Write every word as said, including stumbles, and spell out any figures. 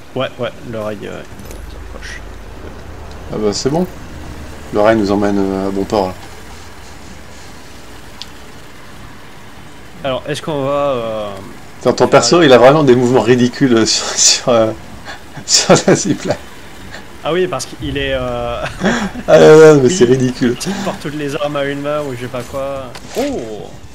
Ouais, ouais, le rail euh, s'approche. Ah bah c'est bon. Le rail nous emmène euh, à bon port là. Alors, est-ce qu'on va... Euh, Dans ton faire... perso, il a vraiment des mouvements ridicules euh, sur, sur, euh, sur la zipline. Ah oui, parce qu'il est... Euh... Ah là là, mais c'est oui, ridicule. il porte toutes les armes à une main ou je sais pas quoi. Oh!